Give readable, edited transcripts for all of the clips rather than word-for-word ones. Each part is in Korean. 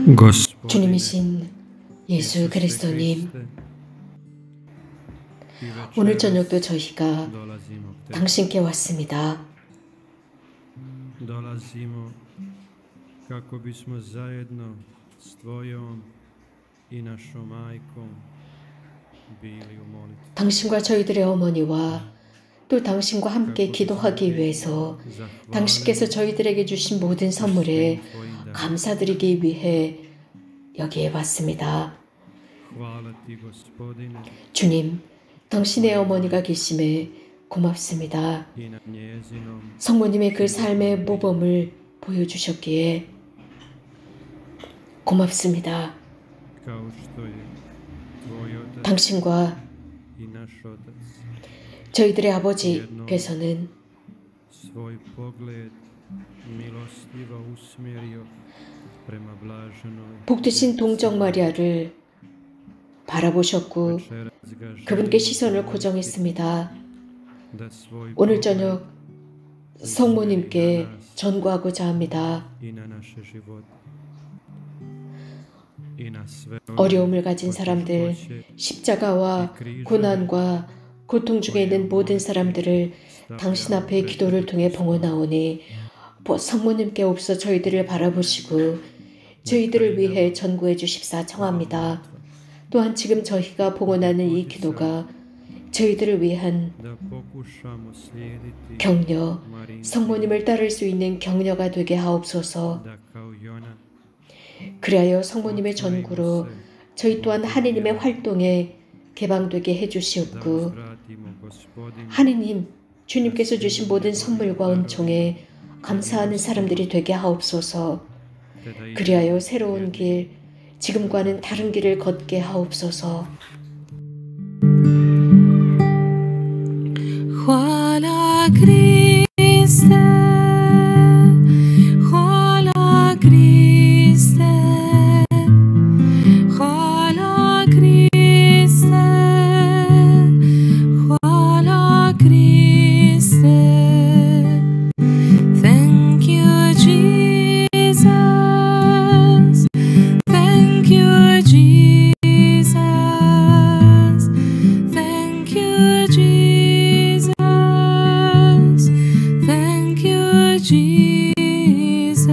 주님이신 예수 그리스도님, 오늘 저녁도 저희가 당신께 왔습니다. 당신과 저희들의 어머니와 또 당신과 함께 기도하기 위해서 당신께서 저희들에게 주신 모든 선물에 감사드리기 위해 여기에 왔습니다. 주님, 당신의 어머니가 계심에 고맙습니다. 성모님의 그 삶의 모범을 보여주셨기에 고맙습니다. 당신과 저희들의 아버지께서는 복되신 동정 마리아를 바라보셨고 그분께 시선을 고정했습니다. 오늘 저녁 성모님께 전구하고자 합니다. 어려움을 가진 사람들, 십자가와 고난과 고통 중에 있는 모든 사람들을 당신 앞에 기도를 통해 봉헌하오니 성모님께 없어 저희들을 바라보시고 저희들을 위해 전구해 주십사 청합니다. 또한 지금 저희가 봉헌하는 이 기도가 저희들을 위한 격려, 성모님을 따를 수 있는 격려가 되게 하옵소서. 그리하여 성모님의 전구로 저희 또한 하느님의 활동에 개방되게 해주시옵고 하느님, 주님께서 주신 모든 선물과 은총에 감사하는 사람들이 되게 하옵소서. 그리하여 새로운 길, 지금과는 다른 길을 걷게 하옵소서. Hvala Kriste, hvala Kriste, hvala Kriste, hvala Kriste. Thank you, Jesus. Thank you, Jesus. Thank you, Jesus. Thank you, Jesus.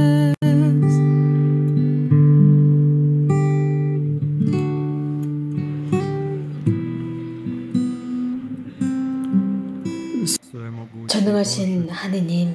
전능하신 하느님,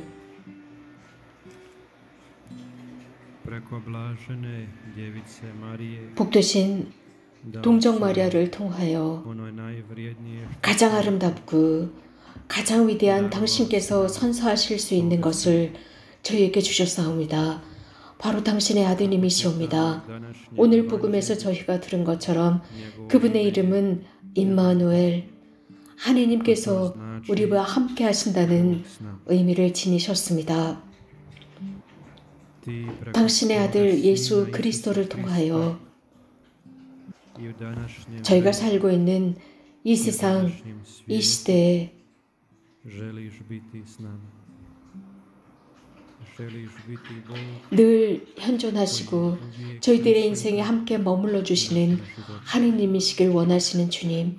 복되신 동정 마리아를 통하여 가장 아름답고 가장 위대한 당신께서 선사하실 수 있는 것을 저희에게 주셨사옵니다. 바로 당신의 아드님이시옵니다. 오늘 복음에서 저희가 들은 것처럼 그분의 이름은 임마누엘, 하느님께서 우리와 함께 하신다는 의미를 지니셨습니다. 당신의 아들 예수 그리스도를 통하여 저희가 살고 있는 이 세상, 이 시대에 늘 현존하시고 저희들의 인생에 함께 머물러 주시는 하느님이시길 원하시는 주님,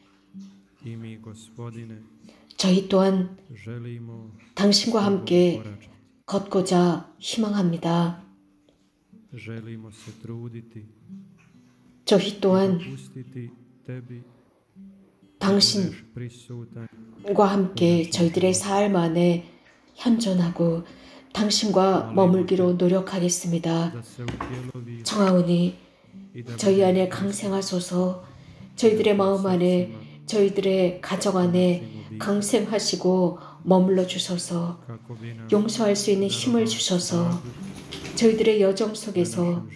저희 또한 당신과 함께 걷고자 희망합니다. 저희 또한 당신과 함께 저희들의 삶 안에 현존하고 당신과 머물기로 노력하겠습니다. 청하오니 저희 안에 강생하소서. 저희들의 마음 안에, 저희들의 가정 안에 강생하시고 머물러 주소서. 용서할 수 있는 힘을 주셔서 저희들의 여정 속에서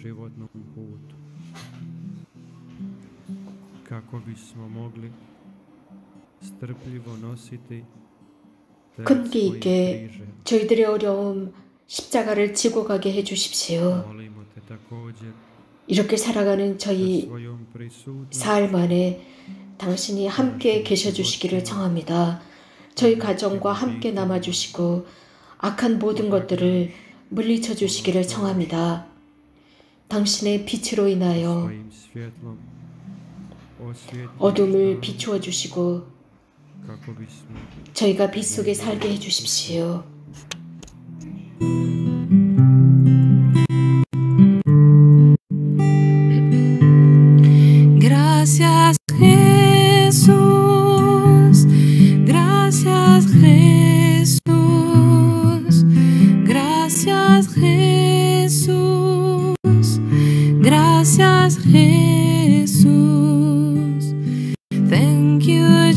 끈기 있게 저희들의 어려움, 십자가를 지고 가게 해주십시오. 이렇게 살아가는 저희 삶 안에 당신이 함께 계셔주시기를 청합니다. 저희 가정과 함께 남아주시고 악한 모든 것들을 물리쳐 주시기를 청합니다. 당신의 빛으로 인하여 svojim svjetlom osvijetli 어둠을 비추어 주시고 kako bismo 저희가 빛 속에 살게 해주십시오. Gracias Jesús, gracias Jesús, gracias Jesús, gracias Jesús. Thank you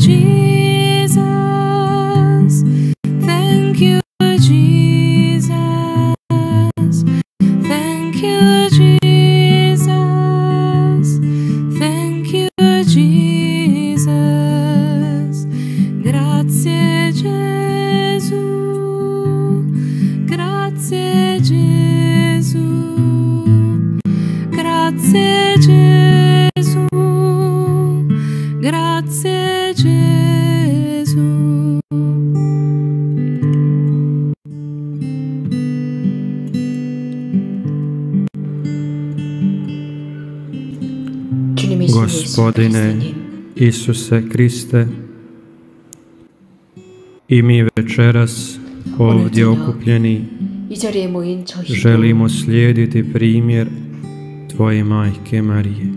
Jesus, thank you Jesus, thank you Jesus, thank you Jesus. Grazie Gesù, grazie Gesù, grazie Gesù, grazie Gesù. 주님이신 예수 Gospodine 그리스도님, Isuse Kriste, i mi večeras ovdje okupljeni 이 자리에 모인 저희도 želimo slijediti primjer Tvoje majke Marije.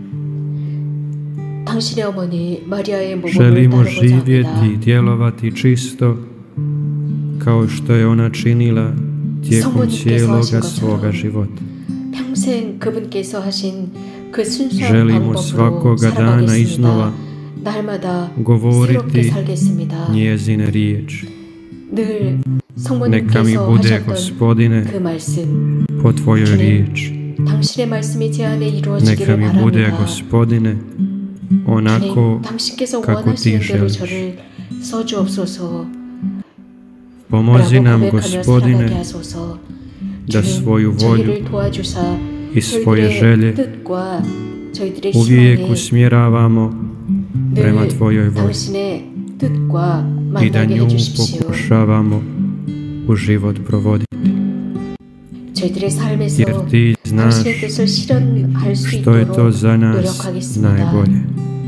당신의 어머니 마리아의 모범을 Želimo 따르고자 합니다. živjeti i djelovati čisto kao što je ona činila tijekom cijeloga svoga života. 평생 그분께서 하신 그 순수한 Želimo 방법으로 svakoga dana iznova 살아가겠습니다. 날마다 새롭게 govoriti 살겠습니다. njezine riječi. 늘 Neka mi 성모님께서 bude, 하셨던 Gospodine, 그 말씀, po Tvojoj 주님, riječi. 당신의 말씀이 제 안에 Neka 이루어지기를 mi bude, 바랍니다. Gospodine, 주님, onako 당신께서 kako Ti 원하시는 대로 želiš. 저를 써주옵소서. Pomozi 라고 nam, 고백하며 살아가게 Gospodine, 하소서. da 주님, svoju volju 저희를 도와주사 i svoje 저희들의 želje 뜻과 저희들의 uvijek 희망에 usmjeravamo prema 늘 Tvojoj volji 당신의 뜻과 i da 만나게 nju 해주십시오. pokušavamo u život provoditi. 저희들의 삶에서 Jer Ti znaš 당신의 뜻을 실현할 수 što je to 있도록 za nas 노력하겠습니다. najbolje.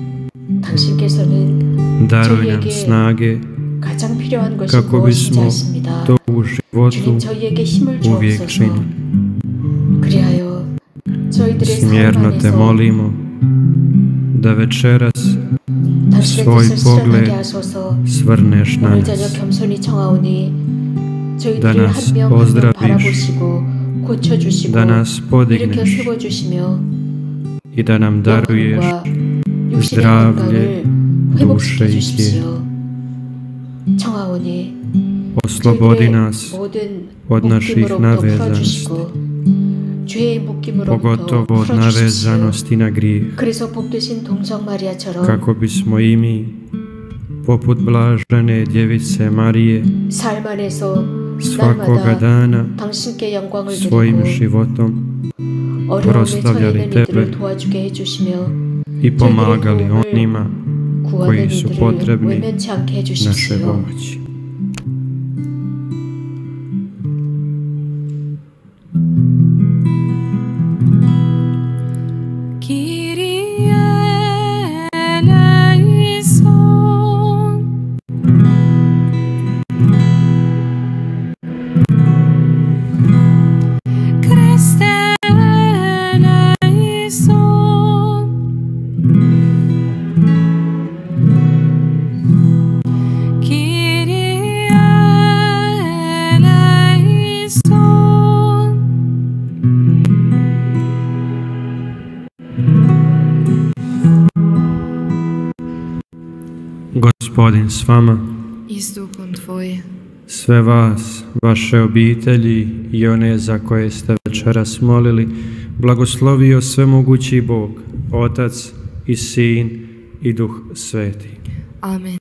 당신께서는 Daruj nam 저희에게 snage 가장 필요한 것이 kako 무엇인지 bismo 아십니다. to u životu 주님 저희에게 힘을 uvijek 주옵소서. činili. 그리하여 저희들의 삶 Smjerno Te 안에서 molimo da večeras 당신의 svoj 뜻을 실현하게 pogled 하소서. svrneš na 오늘 저녁 nas, 겸손히 청하오니 da 저희들을 nas 한 명 한 명 pozdraviš, 바라보시고 고쳐주시고 da nas 일으켜 podigneš 세워주시며 i da nam daruješ 영혼과 육신의 zdravlje 건강을 duše 회복시켜 i tijela. 주십시오. 청하오니 Oslobodi 저희들의 nas 모든 od naših 묶임으로부터 navezanosti, 풀어주시고 죄의 묶임으로부터 pogotovo od 풀어주십시오. navezanosti na grijeh, 그래서 복되신 동정 마리아처럼 kako bismo i mi, poput blažene djevice Marije, 삶 안에서 svakoga 날마다 dana 당신께 영광을 svojim 드리고 životom 어려움에 처해 proslavljali 있는 Tebe 이들을 도와주게 해주시며 i pomagali 도움을 onima 구하는 koji su 이들을 potrebni 외면치 않게 naše 해주십시오. pomoći. Kyrie eleison. Christe eleison. Kyrie eleison. Gospodin s vama, I s duhom Tvojim. sve vas, vaše obitelji i one za koje ste večeras molili, blagoslovio svemogući Bog, Otac i Sin i Duh Sveti. Amen.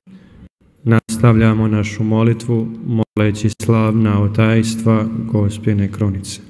Nastavljamo našu molitvu moleći slavna otajstva Gospine krunice.